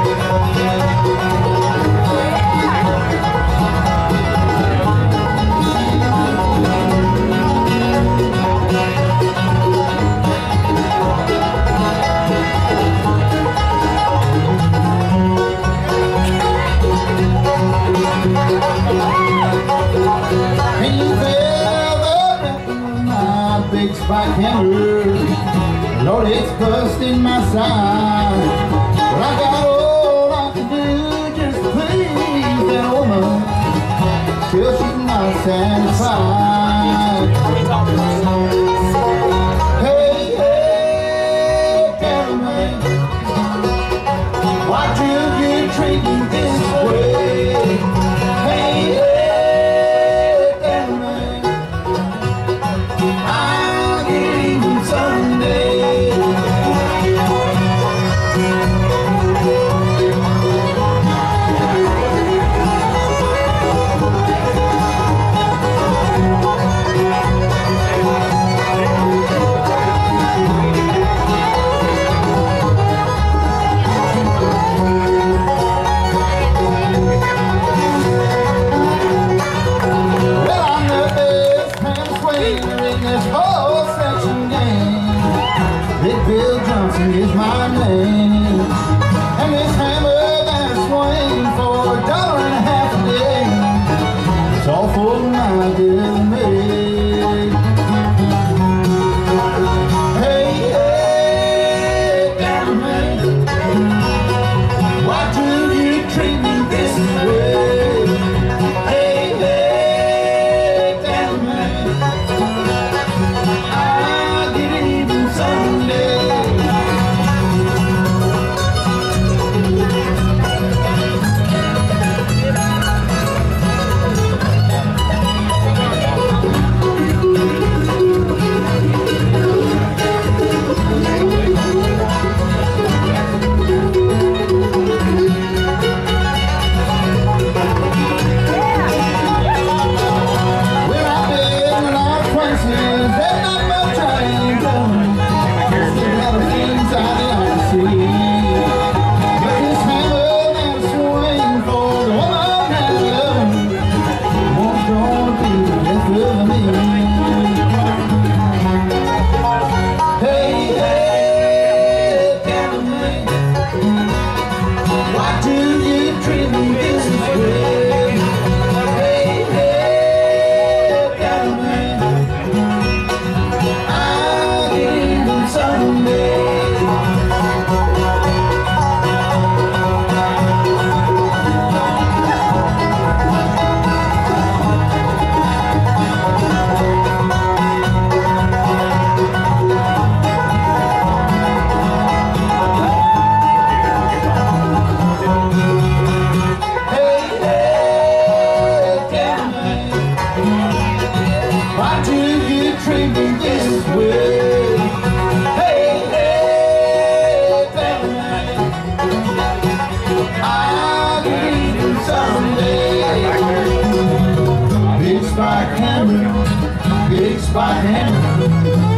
Spike hammer, Lord, it's busting my side. But I got all I can do just to please that woman till she's not satisfied. Hey, hey, tell me, why do you treat me this way? Hey, hey, tell me, is my name, and this hammer that I swing for $1.50 a day, it's all for my dear maid. Hey, hey, damn me, why do you treat me this way? Hey, hey, damn me, I'll get it even someday. Big spike hammer,